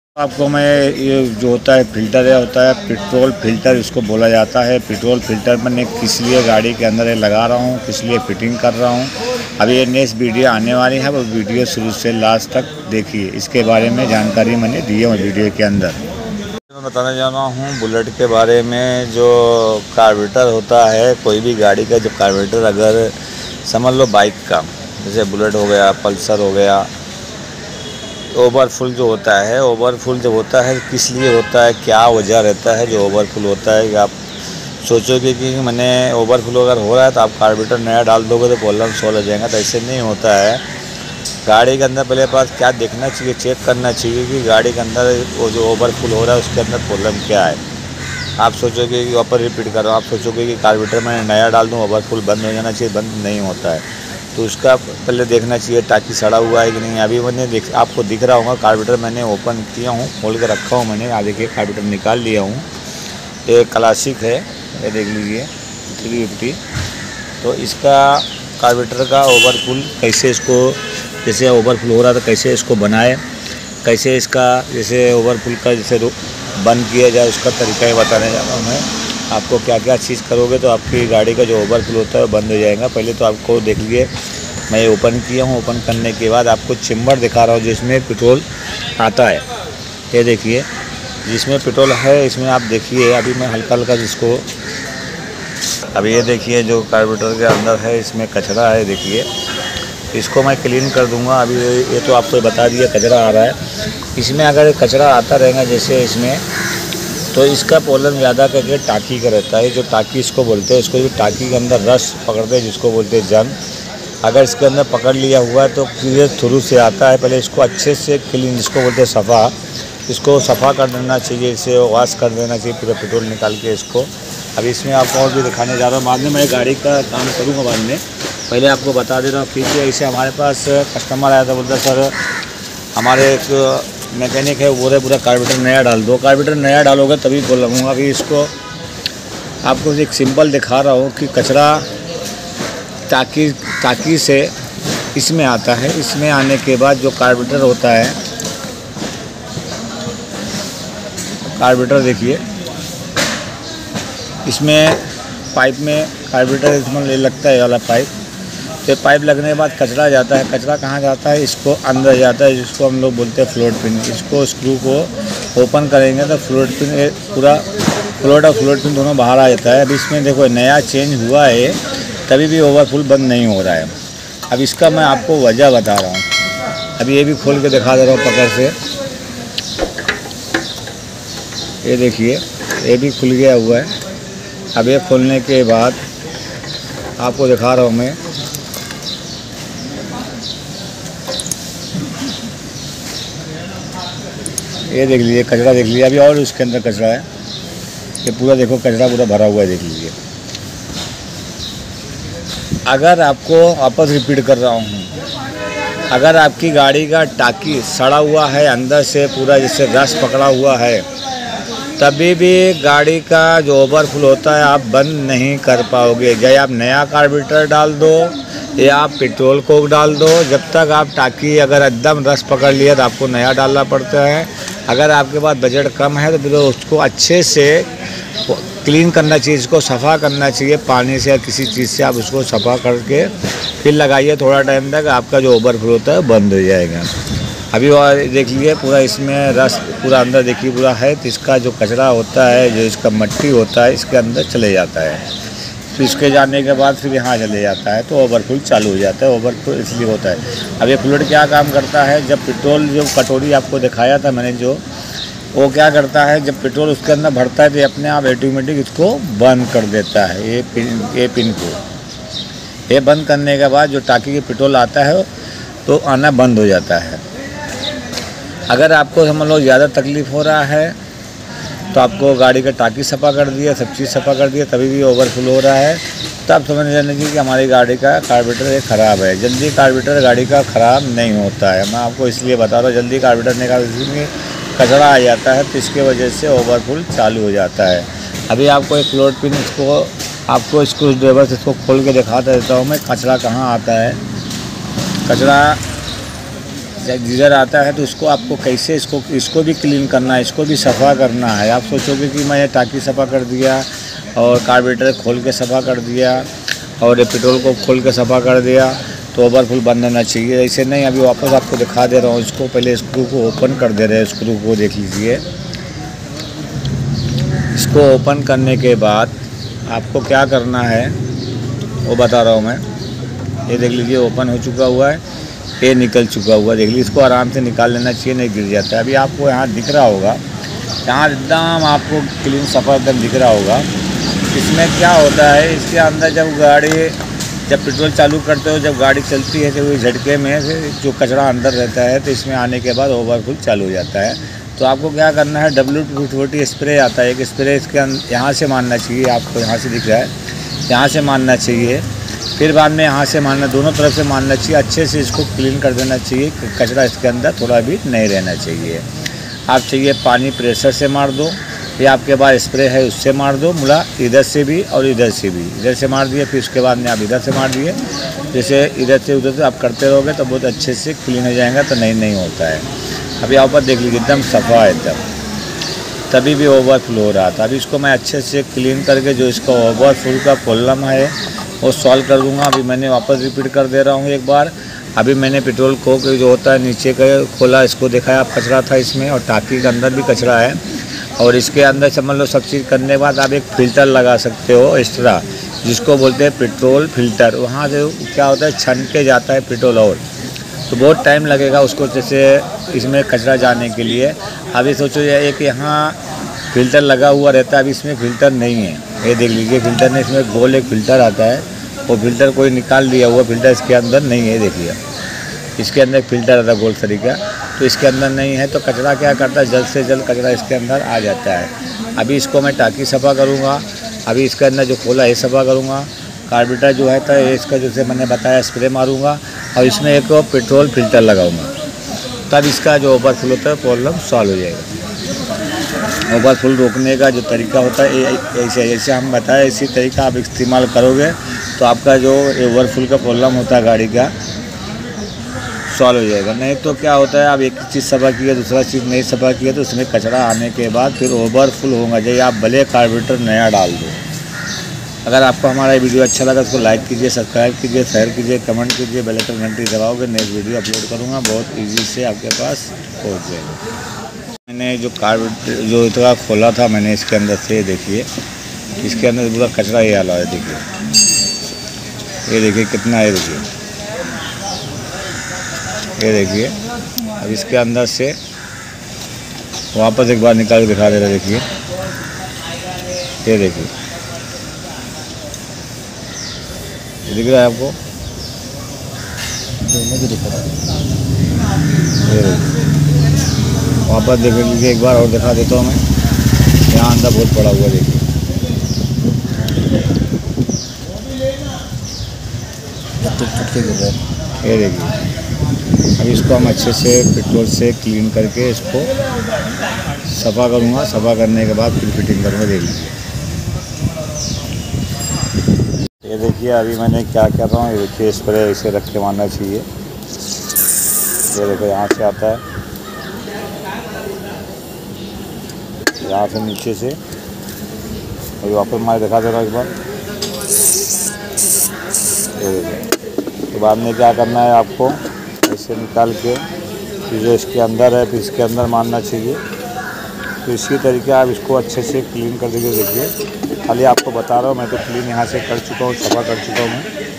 आपको मैं ये जो होता है फ़िल्टर है होता है पेट्रोल फ़िल्टर इसको बोला जाता है। पेट्रोल फ़िल्टर मैंने किस लिए गाड़ी के अंदर लगा रहा हूँ, किस लिए फिटिंग कर रहा हूँ, अभी ये नेक्स्ट वीडियो आने वाली है। वो वीडियो शुरू से लास्ट तक देखिए, इसके बारे में जानकारी मैंने दी है वीडियो के अंदर। मैं बताने जा रहा हूँ बुलेट के बारे में। जो कार्बोरेटर होता है कोई भी गाड़ी का, जब कार्बोरेटर अगर समझ लो बाइक का, जैसे बुलेट हो गया, पल्सर हो गया, ओवरफुल जो होता है, ओवरफुल जब होता है किस लिए होता है, क्या वजह रहता है जो ओवरफुल होता है। आप सोचोगे कि मैंने ओवरफुल अगर हो रहा है तो आप कार्बोरेटर नया डाल दोगे तो प्रॉब्लम सॉल्व हो जाएगा, तो ऐसे नहीं होता है। गाड़ी के अंदर पहले पास क्या देखना चाहिए, चेक करना चाहिए कि गाड़ी के अंदर वो जो ओवरफुल हो रहा है उसके अंदर प्रॉब्लम क्या है। आप सोचोगे कि वापस रिपीट कर रहा हूँ, आप सोचोगे कि कार्बोरेटर मैंने नया डाल दूँ, ओवरफुल बंद हो जाना चाहिए, बंद नहीं होता है। तो उसका पहले देखना चाहिए टाँकी सड़ा हुआ है कि नहीं। अभी मैंने आपको दिख रहा होगा कार्बोरेटर मैंने ओपन किया हूँ, खोल के रखा हूँ मैंने। आप देखिए कार्बोरेटर निकाल लिया हूँ। ये क्लासिक है, ये देख लीजिए 350। तो इसका कार्बोरेटर का ओवरफुल कैसे, इसको जैसे ओवरफुल हो रहा था कैसे इसको बनाए, कैसे इसका जैसे ओवरफुल का जैसे बंद किया जाए, उसका तरीका ही बताने जा रहा हूँ मैं आपको। क्या क्या चीज़ करोगे तो आपकी गाड़ी का जो ओवरफुल होता है वो बंद हो जाएगा। पहले तो आपको देख लीजिए, मैं ओपन किया हूँ। ओपन करने के बाद आपको चेम्बर दिखा रहा हूँ जिसमें पेट्रोल आता है। ये देखिए जिसमें पेट्रोल है, इसमें आप देखिए अभी मैं हल्का हल्का जिसको, अभी ये देखिए जो कार्बोरेटर के अंदर है इसमें कचरा है, देखिए इसको मैं क्लीन कर दूंगा। अभी ये तो आपको बता दिया कचरा आ रहा है। इसमें अगर कचरा आता रहेगा जैसे इसमें, तो इसका प्रॉब्लम ज़्यादा करके टाँकी का रहता है। जो टाँकी इसको बोलते हैं, इसको भी टाँकी के अंदर रस पकड़ते हैं जिसको बोलते हैं जंग। अगर इसके अंदर पकड़ लिया हुआ है तो क्लियर थ्रू से आता है। पहले इसको अच्छे से क्लीन, जिसको बोलते हैं सफ़ा, इसको सफ़ा कर देना चाहिए, इसे वॉश कर देना चाहिए पूरा पेट्रोल निकाल के इसको। अभी इसमें आपको और भी दिखाने जा रहा हूँ, बाद में मैं गाड़ी का काम करूँगा बाद में। पहले आपको बता दे रहा हूँ कि ऐसे हमारे पास कस्टमर आया था, बोलता सर हमारे एक मैकेनिक है, वो पूरा कार्बोरेटर नया डाल दो। कार्बोरेटर नया डालोगे तभी बोलूँगा। अभी इसको आपको एक सिंपल दिखा रहा हूँ कि कचरा टाँकी से इसमें आता है। इसमें आने के बाद जो कार्बोरेटर होता है, कार्बोरेटर देखिए इसमें पाइप में कार्बोरेटर इसमें लगता है वाला पाइप। तो पाइप लगने के बाद कचरा जाता है। कचरा कहाँ जाता है, इसको अंदर जाता है, जिसको हम लोग बोलते हैं फ्लोट पिन। इसको स्क्रू को ओपन करेंगे तो फ्लोट पिन पूरा फ्लोट और फ्लोट पिन दोनों बाहर आ जाता है। अब इसमें देखो नया चेंज हुआ है तभी भी ओवरफुल बंद नहीं हो रहा है। अब इसका मैं आपको वजह बता रहा हूँ। अभी ये भी खोल के दिखा दे रहा हूँ पकड़ से। ये देखिए ये भी खुल गया हुआ है। अब ये खोलने के बाद आपको दिखा रहा हूँ मैं। ये देख लीजिए कचरा देख लीजिए, अभी और उसके अंदर कचरा है। ये पूरा देखो कचरा पूरा भरा हुआ है, देख लीजिए। अगर आपको वापस रिपीट कर रहा हूँ, अगर आपकी गाड़ी का टाँकी सड़ा हुआ है अंदर से पूरा, जैसे रस पकड़ा हुआ है, तभी भी गाड़ी का जो ओवरफुल होता है आप बंद नहीं कर पाओगे। चाहे आप नया कार्बोरेटर डाल दो या आप पेट्रोल कोक डाल दो, जब तक आप टाँकी अगर एकदम रस पकड़ लिया तो आपको नया डालना पड़ता है। अगर आपके पास बजट कम है तो फिर उसको अच्छे से क्लीन करना चाहिए, इसको सफ़ा करना चाहिए पानी से या किसी चीज़ से। आप उसको सफ़ा करके फिर लगाइए, थोड़ा टाइम तक आपका जो ओवरफ्लो होता है बंद हो जाएगा। अभी और देख लीजिए पूरा इसमें रस पूरा अंदर देखिए पूरा है। तो इसका जो कचरा होता है, जो इसका मट्टी होता है, इसके अंदर चले जाता है। फिर इसके जाने के बाद फिर यहाँ चले जाता है तो ओवरफुल चालू हो जाता है। ओवरफुल इसलिए होता है। अब ये फ्लूइड क्या काम करता है, जब पेट्रोल जो कटोरी आपको दिखाया था मैंने जो, वो क्या करता है जब पेट्रोल उसके अंदर भरता है तो अपने आप ऑटोमेटिक इसको बंद कर देता है। ये पिन को ये बंद करने के बाद जो टाँकी के पेट्रोल आता है तो आना बंद हो जाता है। अगर आपको समझ लो ज़्यादा तकलीफ़ हो रहा है तो आपको गाड़ी का टाँकी सफ़ा कर दिया, सब चीज़ सफ़ा कर दिया, तभी भी ओवरफुल हो रहा है, तब समझ जाने की कि हमारी गाड़ी का कार्बोरेटर ख़राब है। जल्दी कार्बोरेटर गाड़ी का ख़राब नहीं होता है। मैं आपको इसलिए बता रहा हूँ, जल्दी कार्बोरेटर निकाल दीजिए, कचरा आ जाता है तो इसके वजह से ओवरफुल चालू हो जाता है। अभी आपको एक फ्लोट पिन, इसको आपको स्क्रू ड्राइवर से इसको खोल के दिखा देता हूँ मैं, कचरा कहाँ आता है। कचरा गीज़र आता है तो उसको आपको कैसे इसको भी क्लीन करना है, इसको भी सफ़ा करना है। आप सोचोगे कि मैं ये टाँकी सफ़ा कर दिया और कार्बोरेटर खोल के सफ़ा कर दिया और ये पेट्रोल को खोल के सफ़ा कर दिया तो ओवरफुल बंद होना चाहिए। ऐसे नहीं, अभी वापस आपको दिखा दे रहा हूँ। इसको पहले स्क्रू को ओपन कर दे रहे हैं, स्क्रू को देख लीजिए। इसको ओपन करने के बाद आपको क्या करना है वो बता रहा हूँ मैं। ये देख लीजिए ओपन हो चुका हुआ है, ये निकल चुका हुआ है। देख लीजिए, इसको आराम से निकाल लेना चाहिए, नहीं गिर जाता है। अभी आपको यहाँ दिख रहा होगा, यहाँ एकदम आपको क्लीन सफ़ा एकदम दिख रहा होगा। इसमें क्या होता है, इसके अंदर जब पेट्रोल चालू करते हो, जब गाड़ी चलती है तो वो झटके में से जो कचरा अंदर रहता है तो इसमें आने के बाद ओवरफुल चालू हो जाता है। तो आपको क्या करना है, WD-40 स्प्रे आता है, एक स्प्रे इसके यहाँ से मारना चाहिए। आपको यहाँ से दिख रहा है, यहाँ से मारना चाहिए, फिर बाद में यहाँ से मारना, दोनों तरफ से मारना चाहिए। अच्छे से इसको क्लीन कर देना चाहिए, कचरा इसके अंदर थोड़ा भी नहीं रहना चाहिए। आप चाहिए पानी प्रेशर से मार दो या आपके पास स्प्रे है उससे मार दो, मुला इधर से भी और इधर से भी। इधर से मार दिए, फिर उसके बाद में आप इधर से मार दिए। जैसे इधर से उधर से आप करते रहोगे तो बहुत अच्छे से क्लीन हो जाएगा, तो नहीं होता है। अभी आप ऊपर देख लीजिए एकदम सफ़ा है एकदम, तभी भी ओवरफ्लो हो रहा था। अभी इसको मैं अच्छे से क्लीन करके जो इसका ओवरफ्लो का प्रॉब्लम है वो सॉल्व कर दूँगा। अभी मैंने वापस रिपीट कर दे रहा हूँ एक बार। अभी मैंने पेट्रोल को जो होता है नीचे का खोला, इसको देखा है आप, कचरा था इसमें और टाँकी के अंदर भी कचरा है। और इसके अंदर समझ लो सब चीज़ करने के बाद आप एक फ़िल्टर लगा सकते हो एक्स्ट्रा, जिसको बोलते हैं पेट्रोल फ़िल्टर। वहाँ से क्या होता है, छन के जाता है पेट्रोल, और तो बहुत टाइम लगेगा उसको जैसे इसमें कचरा जाने के लिए। अभी सोचो ये एक यहाँ फ़िल्टर लगा हुआ रहता है, अभी इसमें फ़िल्टर नहीं है। ये देख लीजिए फ़िल्टर नहीं, इसमें गोल एक फ़िल्टर आता है, वो फ़िल्टर कोई निकाल दिया हुआ फ़िल्टर इसके अंदर नहीं है। देखिए इसके अंदर एक फ़िल्टर आता है गोल तरीका, तो इसके अंदर नहीं है। तो कचरा क्या करता है, जल्द से जल्द कचरा इसके अंदर आ जाता है। अभी इसको मैं टाँकी सफ़ा करूँगा, अभी इसके अंदर जो खोला है सफ़ा करूँगा, कार्बोरेटर जो है तो इसका जैसे मैंने बताया स्प्रे मारूँगा और इसमें एक पेट्रोल फ़िल्टर लगाऊँगा, तब इसका जो ओवरफ्लो होता है प्रॉब्लम सॉल्व हो जाएगा। ओवरफ्लो रोकने का जो तरीका होता है ऐसे हम बताएं, इसी तरीका आप इस्तेमाल करोगे तो आपका जो ओवरफ्लो का प्रॉब्लम होता है गाड़ी का सॉल्व हो जाएगा। नहीं तो क्या होता है, आप एक चीज़ सफ़ा किया दूसरा चीज़ नहीं सफ़ा किया तो उसमें कचरा आने के बाद फिर ओवरफुल होगा, जैसे आप भले कार्बोरेटर नया डाल दो। अगर आपको हमारा वीडियो अच्छा लगा तो लाइक कीजिए, सब्सक्राइब कीजिए, शेयर कीजिए, कमेंट कीजिए, बेल आइकन घंटी दबाओगे, नेक्स्ट वीडियो अपलोड करूँगा बहुत ईजी से आपके पास पहुँच जाएगा। मैंने जो कार्बोरेटर जो इतना खोला था मैंने, इसके अंदर से देखिए, इसके अंदर पूरा कचरा ये आला है। देखिए ये देखिए कितना है, ये देखिए। अब इसके अंदर से वापस एक बार निकाल के दिखा दे रहा है। देखिए ये देखिए, ये दिख रहा है आपको, ये वापस देख लीजिए एक बार और दिखा देता हूँ मैं। यहाँ अंदर बहुत पड़ा हुआ देखिए, ये देखिए। अब इसको हम अच्छे से पेट्रोल से क्लीन करके इसको सफ़ा करूँगा, सफ़ा करने के बाद फिर फिटिंग करूँगा। देख लीजिए, ये देखिए अभी मैंने क्या कर रहा हूँ। ये देखिए स्प्रे इसे रख के मारना चाहिए। ये देखो यहाँ से आता है, यहाँ से नीचे से, और वापस मार दिखा दे रहा एक बार। ये देखिए, तो बाद में क्या करना है आपको, ऐसे निकाल के फिर जो इसके अंदर है फिर इसके अंदर मारना चाहिए। तो इसी तरीके आप इसको अच्छे से क्लीन कर दीजिए। देखिए खाली आपको बता रहा हूँ, मैं तो क्लीन यहाँ से कर चुका हूँ, सफ़ा कर चुका हूँ।